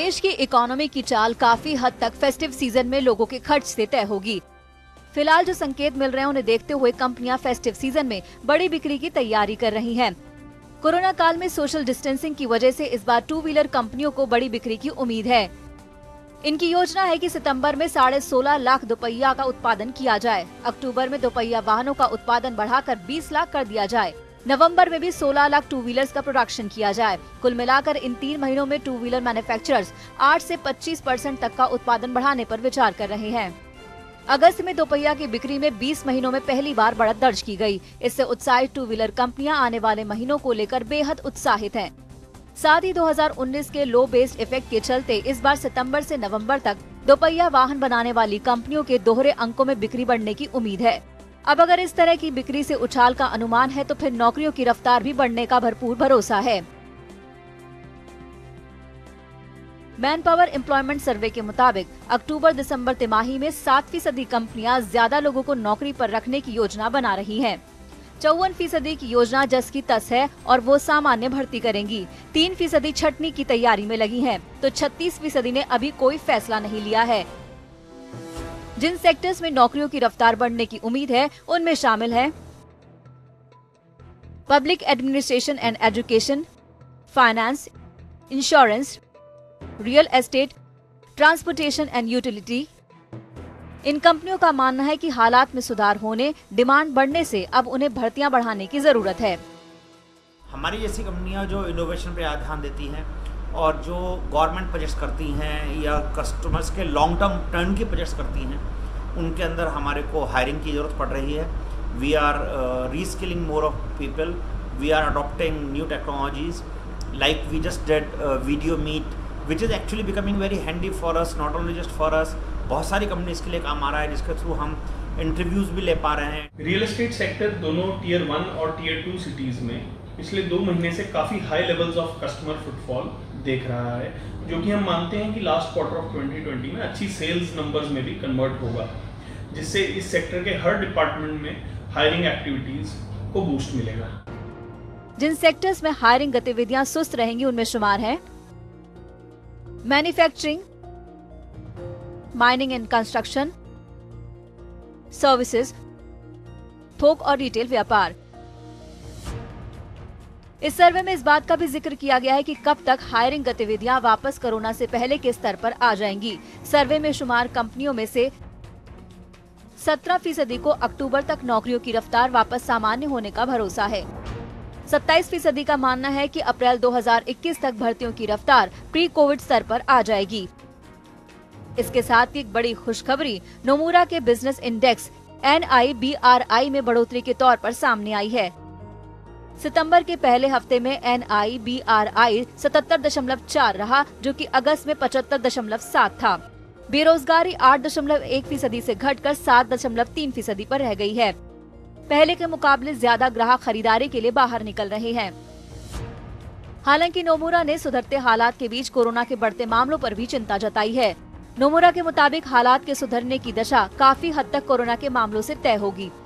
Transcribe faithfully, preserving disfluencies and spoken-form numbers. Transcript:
देश की इकोनॉमी की चाल काफी हद तक फेस्टिव सीजन में लोगों के खर्च से तय होगी। फिलहाल जो संकेत मिल रहे हैं उन्हें देखते हुए कंपनियां फेस्टिव सीजन में बड़ी बिक्री की तैयारी कर रही हैं। कोरोना काल में सोशल डिस्टेंसिंग की वजह से इस बार टू व्हीलर कंपनियों को बड़ी बिक्री की उम्मीद है। इनकी योजना है कि सितंबर में साढ़े सोलह लाख दोपहिया का उत्पादन किया जाए। अक्टूबर में दोपहिया वाहनों का उत्पादन बढ़ाकर बीस लाख कर दिया जाए। नवंबर में भी सोलह लाख टू व्हीलर्स का प्रोडक्शन किया जाए। कुल मिलाकर इन तीन महीनों में टू व्हीलर मैन्युफैक्चरर्स आठ से पच्चीस परसेंट तक का उत्पादन बढ़ाने पर विचार कर रहे हैं। अगस्त में दोपहिया की बिक्री में बीस महीनों में पहली बार बढ़त दर्ज की गई। इससे उत्साहित टू व्हीलर कंपनियां आने वाले महीनों को लेकर बेहद उत्साहित हैं। साथ ही दो हज़ार उन्नीस के लो बेस्ड इफेक्ट के चलते इस बार सितंबर से नवंबर तक दोपहिया वाहन बनाने वाली कंपनियों के दोहरे अंकों में बिक्री बढ़ने की उम्मीद है। अब अगर इस तरह की बिक्री से उछाल का अनुमान है तो फिर नौकरियों की रफ्तार भी बढ़ने का भरपूर भरोसा है। मैन पावर एम्प्लॉयमेंट सर्वे के मुताबिक अक्टूबर दिसंबर तिमाही में सात फीसदी कंपनियां ज्यादा लोगों को नौकरी पर रखने की योजना बना रही हैं। चौवन फीसदी की योजना जस की तस है और वो सामान्य भर्ती करेंगी। तीन फीसदी छटनी की तैयारी में लगी हैं, तो छत्तीस फीसदी ने अभी कोई फैसला नहीं लिया है। जिन सेक्टर्स में नौकरियों की रफ्तार बढ़ने की उम्मीद है उनमें शामिल है public administration and education, finance, insurance, real estate, transportation and utility. इन कंपनियों का मानना है कि हालात में सुधार होने, डिमांड बढ़ने से अब उन्हें भर्तियां बढ़ाने की जरूरत है। हमारी जैसी कंपनियां जो इनोवेशन पे ध्यान देती हैं और जो गवर्नमेंट प्रोजेक्ट्स करती हैं या कस्टमर्स के लॉन्ग टर्म टर्न की प्रोजेक्ट्स करती हैं, उनके अंदर हमारे को हायरिंग की ज़रूरत पड़ रही है। We are reskilling more of people, we are adopting new technologies like we just did video meet which is actually becoming very handy for us, not only just for us. बहुत सारी company इसके लिए काम आ रहा है जिसके through हम interviews भी ले पा रहे हैं। रियल एस्टेट सेक्टर दोनों टीयर वन और टीयर टू सिटीज़ में पिछले दो महीने से काफ़ी high levels of customer footfall देख रहा है, जो कि हम मानते हैं कि last quarter of twenty twenty में अच्छी सेल्स नंबर्स में भी कन्वर्ट होगा, जिससे इस सेक्टर के हर डिपार्टमेंट में हायरिंग एक्टिविटीज को बूस्ट मिलेगा। जिन सेक्टर्स में हायरिंग गतिविधियां सुस्त रहेंगी उनमें शुमार है manufacturing, mining and construction, services, थोक और रिटेल व्यापार। इस सर्वे में इस बात का भी जिक्र किया गया है कि कब तक हायरिंग गतिविधियां वापस कोरोना से पहले के स्तर पर आ जाएंगी। सर्वे में शुमार कंपनियों में से सत्रह फीसदी को अक्टूबर तक नौकरियों की रफ्तार वापस सामान्य होने का भरोसा है। सत्ताईस फीसदी का मानना है कि अप्रैल दो हज़ार इक्कीस तक भर्तियों की रफ्तार प्री कोविड स्तर पर आ जाएगी। इसके साथ ही एक बड़ी खुशखबरी नोमुरा के business index N I B R I में बढ़ोतरी के तौर पर सामने आई है। सितंबर के पहले हफ्ते में N I B R I सतहत्तर दशमलव चार रहा, जो कि अगस्त में पचहत्तर दशमलव सात था। बेरोजगारी आठ दशमलव एक फीसदी से घटकर सात दशमलव तीन फीसदी पर रह गई है। पहले के मुकाबले ज्यादा ग्राहक खरीदारी के लिए बाहर निकल रहे हैं। हालांकि नोमुरा ने सुधरते हालात के बीच कोरोना के बढ़ते मामलों पर भी चिंता जताई है। नोमुरा के मुताबिक हालात के सुधरने की दशा काफी हद तक कोरोना के मामलों से तय होगी।